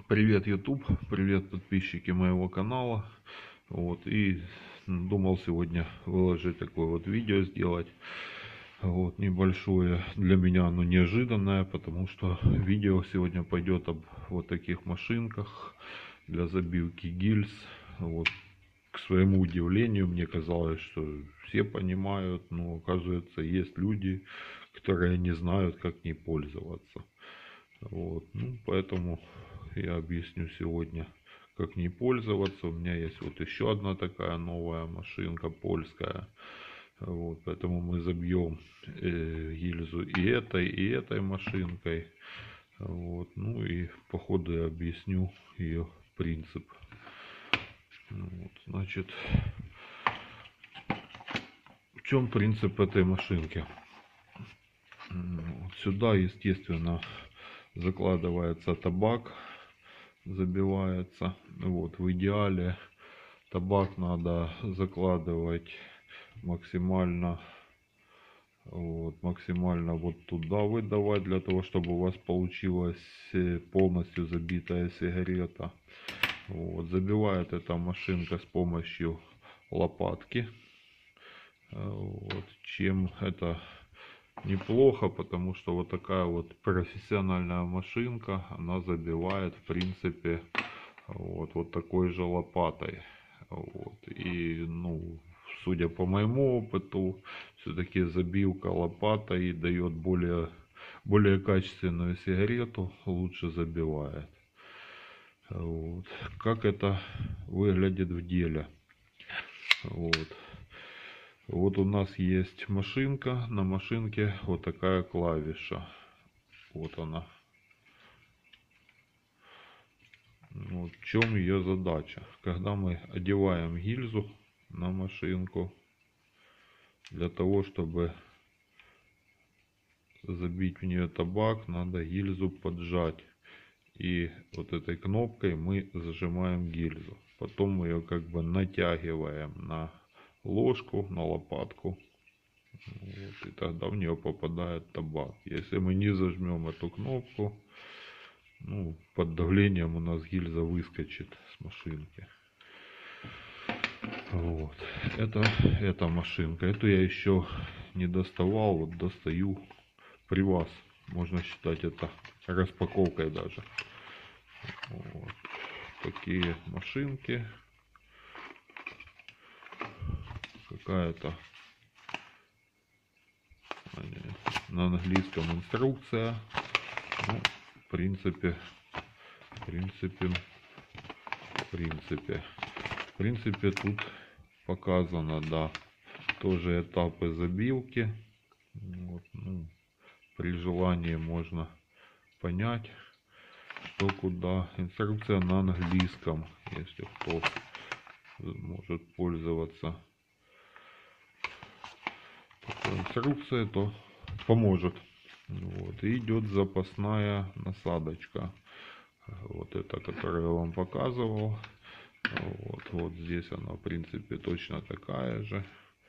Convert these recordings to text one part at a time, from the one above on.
Привет, YouTube, привет, подписчики моего канала. И думал сегодня выложить такое вот видео, сделать небольшое. Для меня оно неожиданное, потому что видео сегодня пойдет об вот таких машинках для забивки гильз. К своему удивлению, мне казалось, что все понимают, но оказывается есть люди, которые не знают, как ней пользоваться. Поэтому я объясню сегодня, как ней пользоваться. У меня есть вот еще одна такая новая машинка польская. Поэтому мы забьем гильзу и этой машинкой. И по ходу я объясню ее принцип. Значит, в чем принцип этой машинки? Сюда, естественно, закладывается табак, забивается. В идеале табак надо закладывать максимально вот туда выдавать, для того, чтобы у вас получилась полностью забитая сигарета. Забивает эта машинка с помощью лопатки. Чем это неплохо, потому что вот такая вот профессиональная машинка, она забивает в принципе вот такой же лопатой. Судя по моему опыту, все-таки забивка лопатой дает более качественную сигарету, лучше забивает. Как это выглядит в деле? У нас есть машинка, на машинке вот такая клавиша. Вот она. В чем ее задача? Когда мы одеваем гильзу на машинку, для того, чтобы забить в нее табак, надо гильзу поджать. И вот этой кнопкой мы зажимаем гильзу. Потом мы ее как бы натягиваем на ложку, на лопатку. И тогда в нее попадает табак. Если мы не зажмем эту кнопку, под давлением у нас гильза выскочит с машинки. Это машинка. Эту я еще не доставал. Достаю при вас. Можно считать это распаковкой даже. Такие машинки. Какая-то на английском инструкция. В принципе тут показано, да, тоже этапы забивки. При желании можно понять, что куда. Инструкция на английском, если кто может пользоваться такой инструкцией, то поможет. И идет запасная насадочка. Вот эта, которую я вам показывал. Здесь она в принципе точно такая же.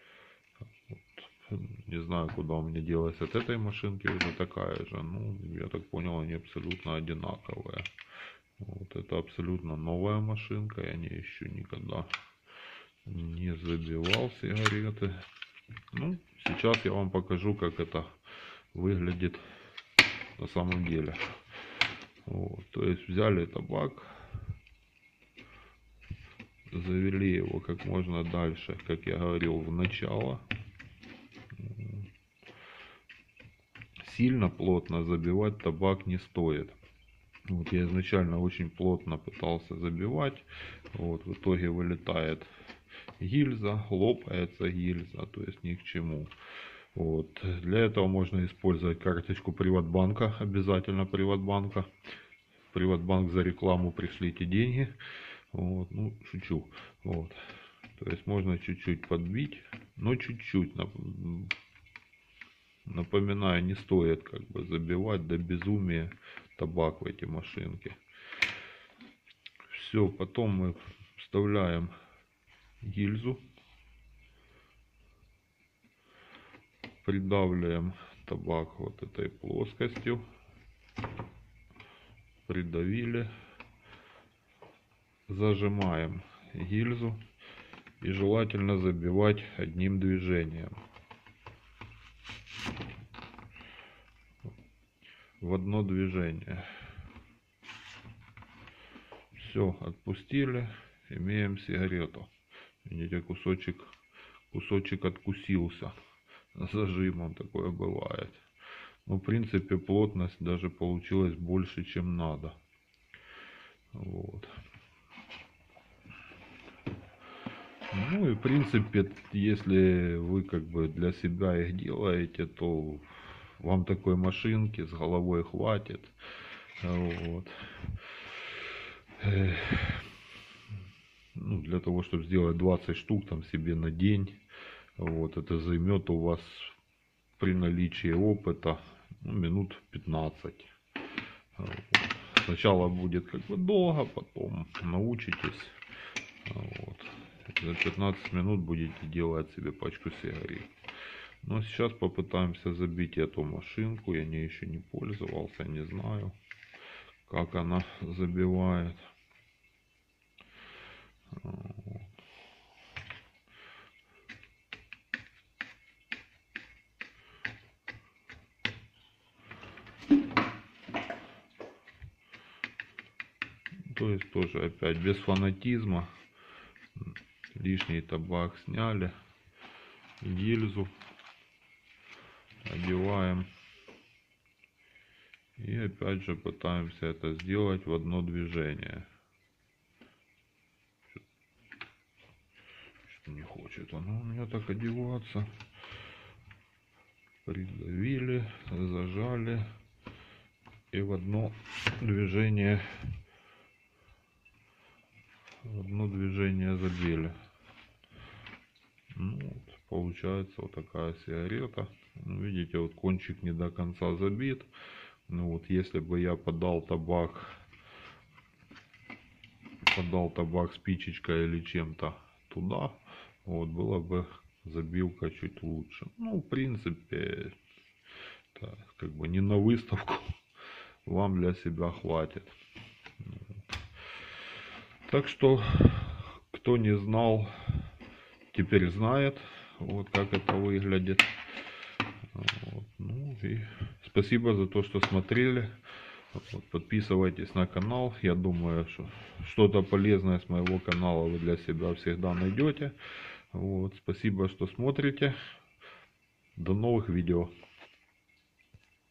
Не знаю, куда у меня делась от этой машинки уже такая же. Я так понял, они абсолютно одинаковые. Это абсолютно новая машинка. Я не еще никогда не забивал сигареты. Сейчас я вам покажу, как это выглядит на самом деле. То есть взяли табак, завели его как можно дальше, как я говорил, в начало. Сильно плотно забивать табак не стоит. Я изначально очень плотно пытался забивать. В итоге вылетает гильза, лопается гильза, то есть ни к чему. Для этого можно использовать карточку Приватбанка, обязательно Приватбанка. В Приватбанк за рекламу пришлите деньги. Шучу. То есть можно чуть-чуть подбить, но чуть-чуть. Напоминаю, не стоит как бы забивать до безумия табак в эти машинки. Все, потом мы вставляем гильзу, придавливаем табак вот этой плоскостью, придавили, зажимаем гильзу и желательно забивать одним движением. В одно движение. Все, отпустили, имеем сигарету. Видите, кусочек откусился зажимом, такое бывает. Но в принципе плотность даже получилась больше, чем надо. Вот. Ну и в принципе, если вы как бы для себя их делаете, то вам такой машинки с головой хватит. Вот. Ну, для того, чтобы сделать 20 штук там себе на день. Вот, это займет у вас при наличии опыта минут 15. Вот. Сначала будет как бы долго, потом научитесь. Вот. За 15 минут будете делать себе пачку сигарет. Но сейчас попытаемся забить эту машинку. Я ней еще не пользовался, не знаю, как она забивает. То есть тоже опять без фанатизма. Лишний табак сняли. Гильзу одеваем. И опять же пытаемся это сделать в одно движение. Что не хочет оно у меня так одеваться. Придавили, зажали. И в одно движение забили. Ну, вот, получается вот такая сигарета. Ну, видите, вот кончик не до конца забит. Ну вот, если бы я подал табак спичечкой или чем-то туда, вот, было бы забивка чуть лучше. Ну, в принципе, это как бы не на выставку, вам для себя хватит. Так что, кто не знал, теперь знает, вот как это выглядит. Вот. Ну и спасибо за то, что смотрели. Вот, подписывайтесь на канал. Я думаю, что что-то полезное с моего канала вы для себя всегда найдете. Вот, спасибо, что смотрите. До новых видео.